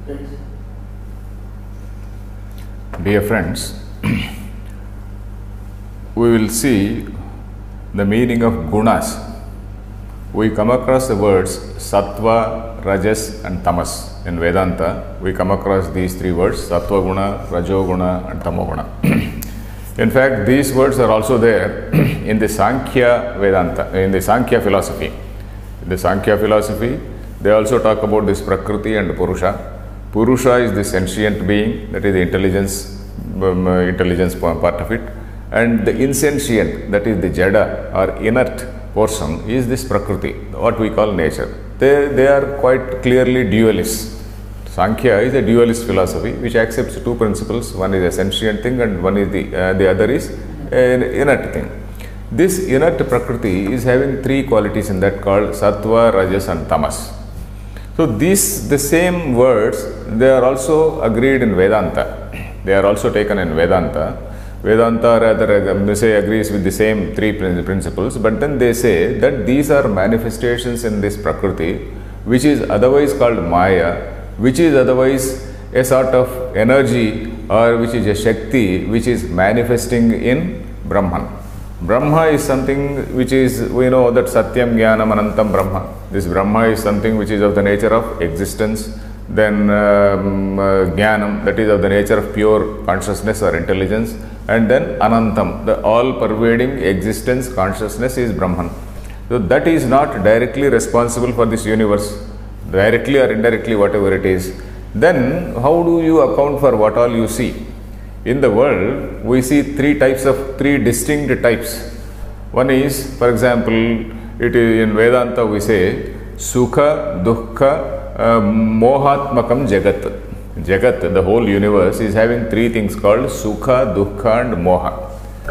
Dear friends, we will see the meaning of gunas. We come across the words sattva, rajas and tamas. In Vedanta, we come across these three words, sattva guna, rajo guna and tamo guna. In fact, these words are also there in the Sankhya Vedanta, in the Sankhya philosophy. In the Sankhya philosophy, they also talk about this Prakriti and Purusha. Purusha is the sentient being, that is the intelligence part of it. And the insentient, that is the Jada or inert portion, is this Prakriti, what we call nature. They are quite clearly dualists. Sankhya is a dualist philosophy which accepts two principles. One is a sentient thing and one is the other is an inert thing. This inert Prakriti is having three qualities in that called Sattva, Rajas and Tamas. So the same words, they are also agreed in Vedanta. They are also taken in Vedanta. Vedanta rather say agrees with the same three principles, but then they say that these are manifestations in this Prakriti which is otherwise called Maya, which is otherwise a sort of energy or which is a Shakti which is manifesting in Brahman. Brahma is something which is, we know that Satyam Jnanam Anantam Brahma. This Brahma is something which is of the nature of existence. Then Jnanam, that is of the nature of pure consciousness or intelligence. And then Anantam, the all-pervading existence, consciousness is Brahman. So that is not directly responsible for this universe, directly or indirectly, whatever it is. Then how do you account for what all you see? In the world, we see three distinct types. One is, for example, it is in Vedanta we say Sukha, Dukkha, Mohatmakam Jagat. Jagat, the whole universe, is having three things called Sukha, Dukkha and Moha.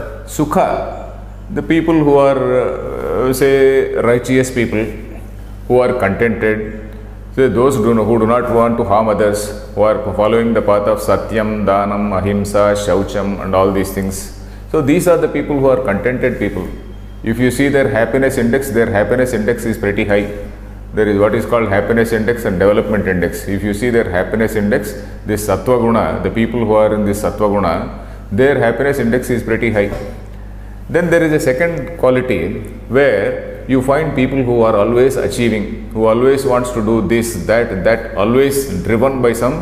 Sukha, the people who are, say, righteous people, who are contented, so those who do not want to harm others, who are following the path of Satyam, Danam, Ahimsa, Shaucham and all these things. So these are the people who are contented people. If you see their happiness index is pretty high. There is what is called happiness index and development index. If you see their happiness index, this Sattva Guna, the people who are in this Sattva Guna, their happiness index is pretty high. Then there is a second quality where you find people who are always achieving, who always wants to do this, that, always driven by some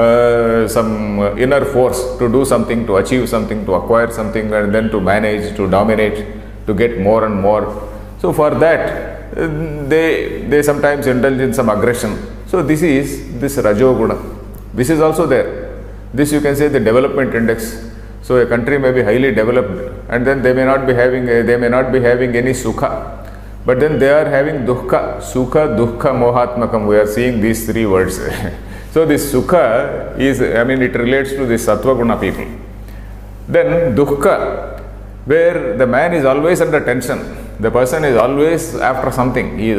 inner force to do something, to achieve something, to acquire something, and then to manage, to dominate, to get more and more. So for that, they sometimes indulge in some aggression. So this is this Rajoguna. This is also there. This you can say the development index. So a country may be highly developed, and then they may not be having any Sukha. But then they are having Dukkha, Sukha, Dukkha, Mohatmakam. We are seeing these three words. So this Sukha is, it relates to the Sattva Guna people. Then Dukkha, where the man is always under tension. The person is always after something. He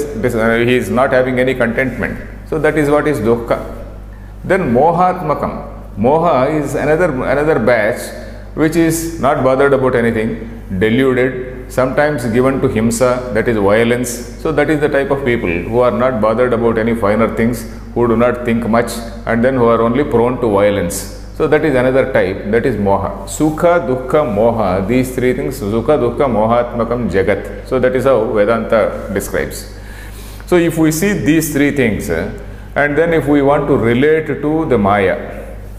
is not having any contentment. So that is what is Dukkha. Then Mohatmakam. Moha is another batch which is not bothered about anything, deluded, sometimes given to himsa, that is violence. So that is the type of people who are not bothered about any finer things, who do not think much, and then who are only prone to violence. So that is another type, that is moha. Sukha, Dukkha, Moha, these three things, Sukha, Dukkha, Mohatmakam, Jagat. So that is how Vedanta describes. So if we see these three things, and then if we want to relate to the Maya,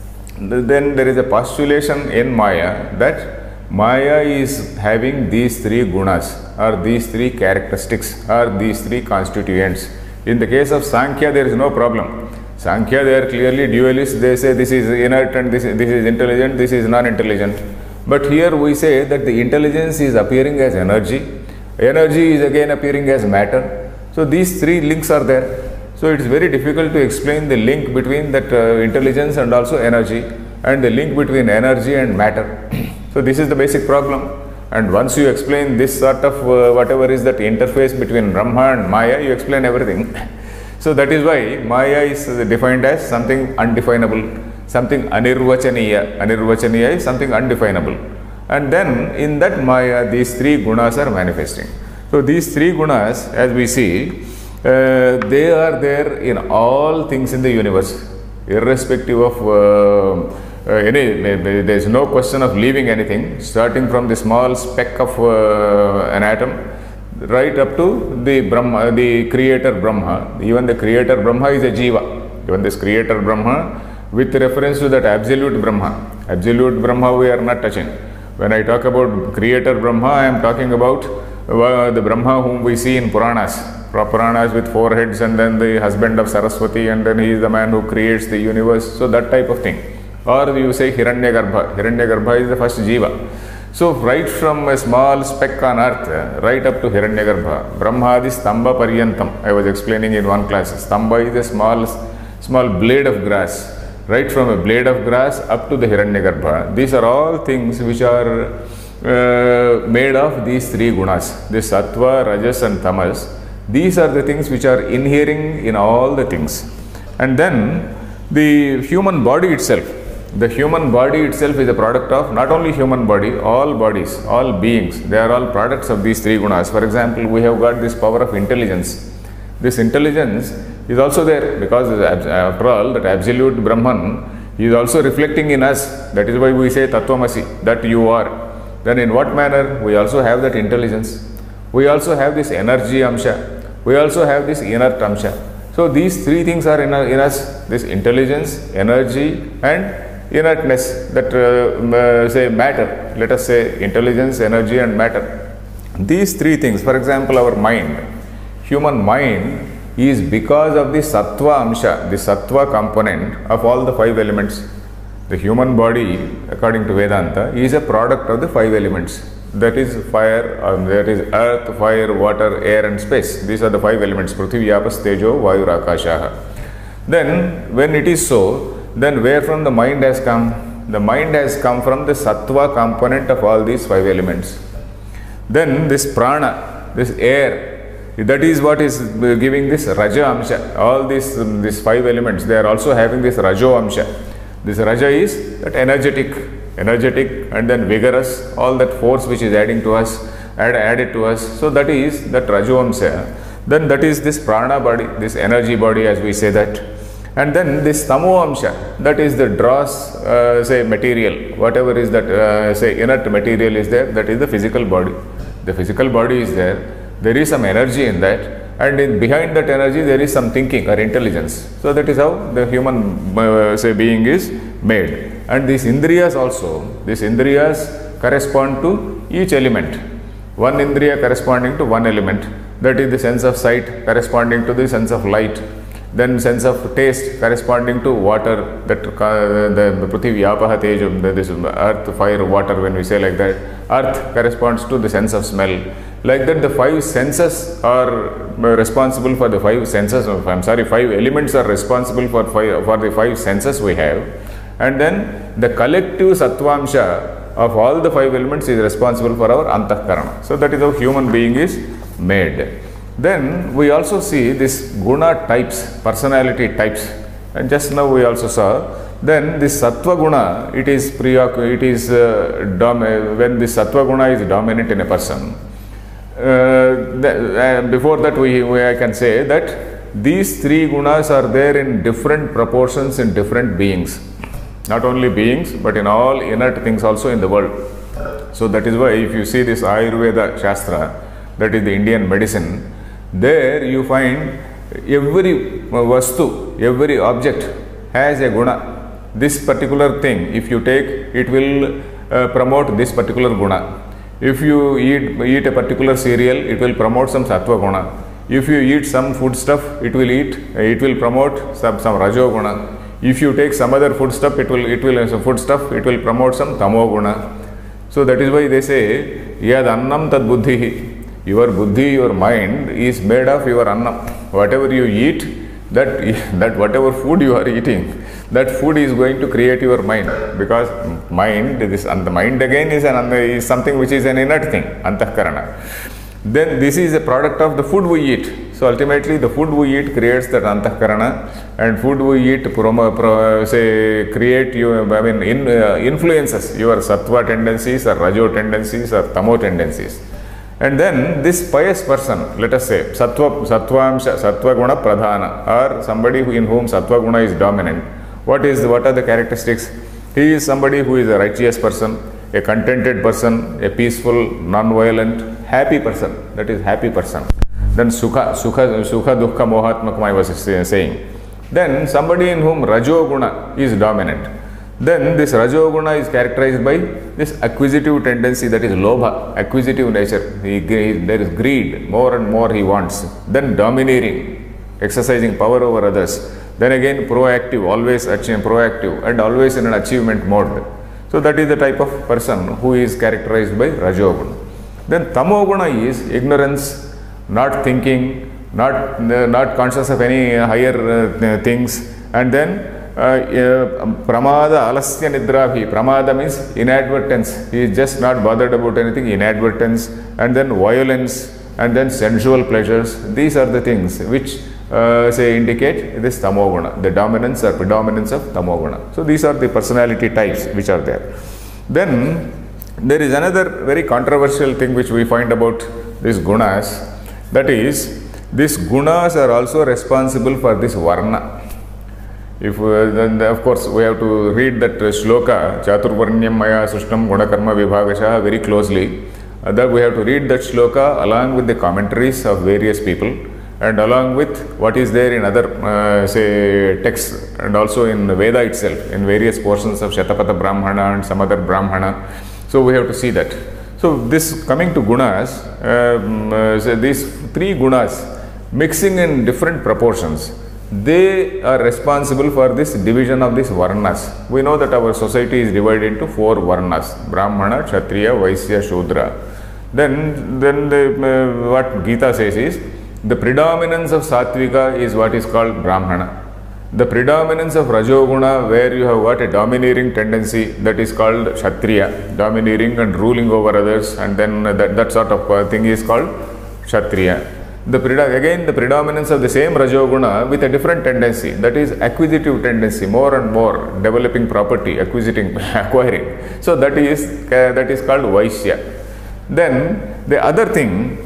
then there is a postulation in Maya that Maya is having these three gunas, or these three characteristics, or these three constituents. In the case of Sankhya, there is no problem. Sankhya, they are clearly dualists. They say this is inert and this is intelligent, this is non-intelligent. But here we say that the intelligence is appearing as energy. Energy is again appearing as matter. So these three links are there. So it is very difficult to explain the link between that intelligence and also energy, and the link between energy and matter. So this is the basic problem. And once you explain this sort of whatever is that interface between Brahma and Maya, you explain everything. So that is why Maya is defined as something undefinable, something anirvachaniya. Anirvachaniya is something undefinable. And then in that Maya, these three gunas are manifesting. So these three gunas, as we see, they are there in all things in the universe. irrespective of there is no question of leaving anything, starting from the small speck of an atom, right up to the Brahma, the creator Brahma. Even the creator Brahma is a Jiva. Even this creator Brahma, with reference to that absolute Brahma. Absolute Brahma we are not touching. When I talk about creator Brahma, I am talking about the Brahma whom we see in Puranas. Puranas with 4 heads, and then the husband of Saraswati, and then he is the man who creates the universe. So that type of thing. Or you say Hiranyagarbha. Hiranyagarbha is the first Jiva. So right from a small speck on earth, right up to Hiranyagarbha, Brahmadi Stamba Paryantam. I was explaining in one class. Stamba is a small blade of grass. Right from a blade of grass up to the Hiranyagarbha. These are all things which are made of these 3 gunas. The Sattva, Rajas and Tamas. These are the things which are inhering in all the things. And then the human body itself. The human body itself is a product of not only human body, all bodies, all beings. They are all products of these 3 gunas. For example, we have got this power of intelligence. This intelligence is also there because after all that absolute Brahman is also reflecting in us. That is why we say Tattvamasi, that you are. Then in what manner? We also have that intelligence. We also have this energy amsha. We also have this inert amsha. So these 3 things are in us, this intelligence, energy and inertness, that say matter. Let us say intelligence, energy and matter. These 3 things, for example, our mind. Human mind is because of the sattva amsha, the sattva component of all the 5 elements. The human body, according to Vedanta, is a product of the 5 elements. That is fire, that is earth, fire, water, air and space. These are the 5 elements, Prithvi, Apas, Tejo, Vayu, Akasha. Then when it is so, then where from the mind has come? The mind has come from the sattva component of all these 5 elements. Then this prana, this air, that is what is giving this raja amsha. All these 5 elements, they are also having this rajo amsha. This raja is that energetic and then vigorous, all that force which is adding to us, added to us. So that is that rajo amsha. Then that is this prana body, this energy body as we say that. And then this tamo amsha, that is the dross, say material, whatever is that, say inert material is there, that is the physical body. The physical body is there is some energy in that, and behind that energy there is some thinking or intelligence. So that is how the human, say being is made. And these indriyas also, these indriyas correspond to each element. One indriya corresponding to one element, that is the sense of sight corresponding to the sense of light. Then sense of taste corresponding to water, that the Prithvi, Apaha, Tejam, this earth, fire, water, when we say like that. Earth corresponds to the sense of smell. Like that the 5 senses are responsible for the 5 senses, 5 elements are responsible for the 5 senses we have. And then the collective sattvamsha of all the 5 elements is responsible for our antahkarana. So that is how human being is made. Then we also see this guna types, personality types, and just now we also saw. Then this sattva guna, when the sattva guna is dominant in a person. Before that I can say that these 3 gunas are there in different proportions in different beings. Not only beings, but in all inert things also in the world. So that is why if you see this Ayurveda Shastra, that is the Indian medicine, there you find every vastu, every object has a guna. This particular thing, if you take, it will promote this particular guna. If you eat a particular cereal, it will promote some sattva guna. If you eat some food stuff, it will promote some rajo guna. If you take some other food stuff, it will promote some tamo guna. So that is why they say, yad annam tad buddhihi. Your buddhi, your mind is made of your annam. Whatever you eat, that whatever food you are eating, that food is going to create your mind, because mind, and the mind again is something which is an inert thing, antahkarana. Then this is a product of the food we eat. So ultimately the food we eat creates that antahkarana, and food we eat influences your sattva tendencies or rajo tendencies or tamo tendencies. And then this pious person, let us say sattva guna pradhana, or somebody in whom sattva guna is dominant, What are the characteristics? He is somebody who is a righteous person, a contented person, a peaceful, non-violent, happy person. That is happy person. Then sukha dukkha mohatmakam I was saying. Then somebody in whom rajoguna is dominant. Then this rajoguna is characterized by this acquisitive tendency, that is lobha, acquisitive nature. There is greed, more and more he wants. Then domineering, exercising power over others. Then again proactive, always proactive and always in an achievement mode. So that is the type of person who is characterized by rajoguna. Then tamoguna is ignorance, not thinking, not conscious of any higher things, and then pramada alasya nidrabhi. Pramada means inadvertence. He is just not bothered about anything, inadvertence, and then violence, and then sensual pleasures. These are the things which indicate this tamoguna, the dominance or predominance of tamoguna. So these are the personality types which are there. Then there is another very controversial thing which we find about these gunas. That is, these gunas are also responsible for this varna. If then of course we have to read that shloka Chaturvarnyam Maya Sushtam Gunakarma Vibhagasha very closely. That we have to read that shloka along with the commentaries of various people and along with what is there in other texts, and also in Veda itself, in various portions of Shatapatha Brahmana and some other Brahmana. So we have to see that. So this coming to gunas, these three gunas mixing in different proportions, they are responsible for this division of these varnas. We know that our society is divided into four varnas: Brahmana, Kshatriya, Vaisya, Shudra. Then what Gita says is, the predominance of Satvika is what is called Brahmana. The predominance of Rajoguna, where you have got a domineering tendency, that is called Kshatriya, domineering and ruling over others, and then that sort of thing is called Kshatriya. Again, the predominance of the same Rajoguna with a different tendency, that is acquisitive tendency, more and more developing property, acquiring. So that is called Vaisya. Then the other thing,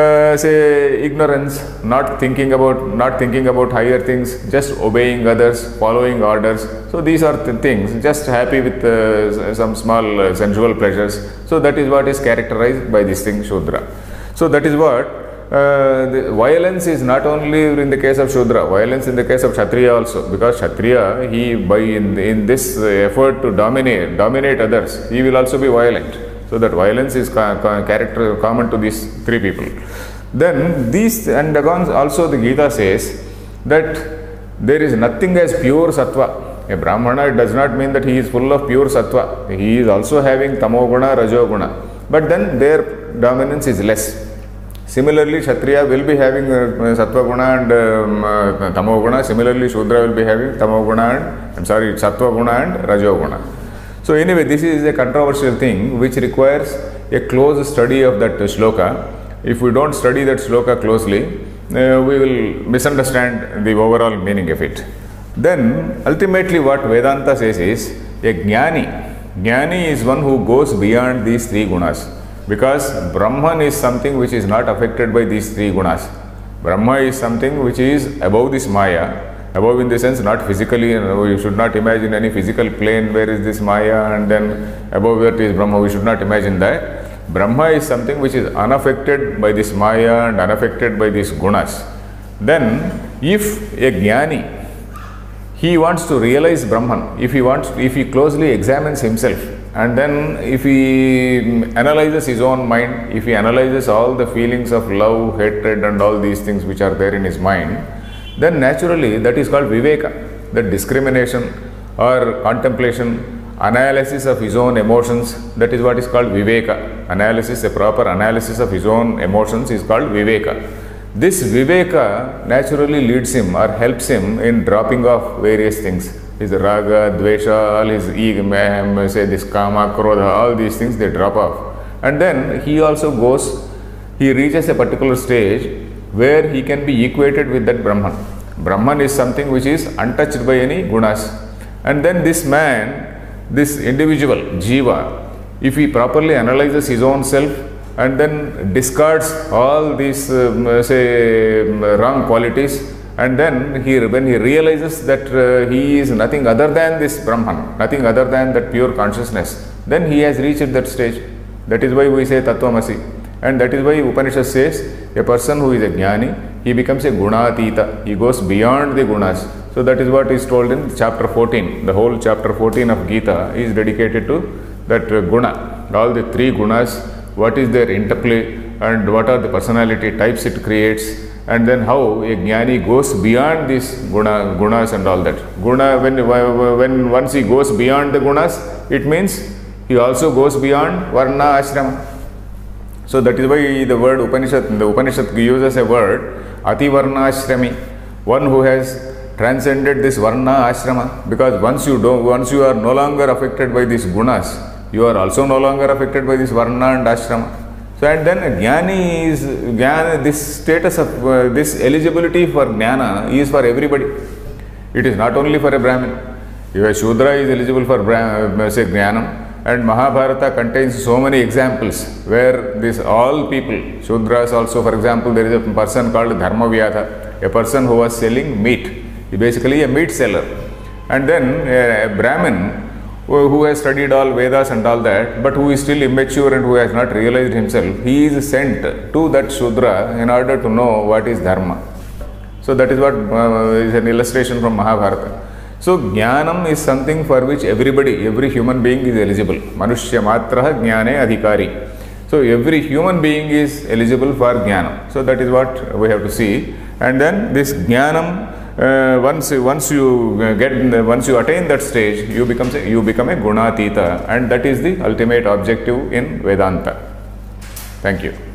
ignorance, not thinking about higher things, just obeying others, following orders. So these are the things, just happy with some small sensual pleasures. So that is what is characterized by this thing, Shudra. So that is what the violence is not only in the case of Shudra, violence in the case of Kshatriya also, because Kshatriya, he in this effort to dominate others, he will also be violent. So that violence is common to these three people. Then these, and also the Gita says that there is nothing as pure sattva. A Brahmana, it does not mean that he is full of pure sattva. He is also having tamoguna, rajoguna. But then their dominance is less. Similarly, Kshatriya will be having sattva guna and tamoguna. Similarly, Shudra will be having sattva guna and rajoguna. So anyway, this is a controversial thing which requires a close study of that shloka. If we don't study that shloka closely, we will misunderstand the overall meaning of it. Then ultimately what Vedanta says is, a jnani is one who goes beyond these three gunas, because Brahman is something which is not affected by these three gunas. Brahma is something which is above this Maya. Above in the sense not physically, you should not imagine any physical plane where is this Maya and then above that is Brahma. We should not imagine that. Brahma is something which is unaffected by this Maya and unaffected by these gunas. Then if a jnani, he wants to realize Brahman, if he closely examines himself, and then if he analyzes his own mind, if he analyzes all the feelings of love, hatred and all these things which are there in his mind, then naturally that is called viveka, that discrimination or contemplation, analysis of his own emotions, that is what is called viveka. Analysis, a proper analysis of his own emotions is called viveka. This viveka naturally leads him or helps him in dropping off various things. His raga, dvesha, all his ego, this kama, krodha, all these things they drop off. And then he also he reaches a particular stage where he can be equated with that Brahman. Brahman is something which is untouched by any gunas. And then this man, this individual, jiva, if he properly analyzes his own self and then discards all these wrong qualities And then when he realizes that he is nothing other than this Brahman, nothing other than that pure consciousness, then he has reached that stage. That is why we say Tattvamasi. And that is why Upanishad says a person who is a jnani, he becomes a gunatita. He goes beyond the gunas. So that is what is told in chapter 14. The whole chapter 14 of Gita is dedicated to that guna. All the three gunas, what is their interplay and what are the personality types it creates, and then how a jnani goes beyond these gunas and all that. Guna, when once he goes beyond the gunas, it means he also goes beyond varna ashrama. So that is why the word the Upanishad uses a word ativarna ashrami, one who has transcended this varna ashrama, because once you are no longer affected by these gunas, you are also no longer affected by this varna and ashrama. So and then jnana, this status of this eligibility for jnana is for everybody. It is not only for a Brahmin. If a Shudra is eligible for say jnanam, and Mahabharata contains so many examples where this all people, Shudras also, for example, there is a person called Dharmavyatha, a person who was selling meat. He basically a meat seller. And then a Brahmin who has studied all Vedas and all that, but who is still immature and who has not realized himself, he is sent to that Shudra in order to know what is Dharma. So that is what is an illustration from Mahabharata. So jnanam is something for which everybody, every human being is eligible. Manushya matraha jnane adhikari. So every human being is eligible for jnanam. So that is what we have to see. And then this jnanam, once you attain that stage, you become a gunatita, and that is the ultimate objective in Vedanta. Thank you.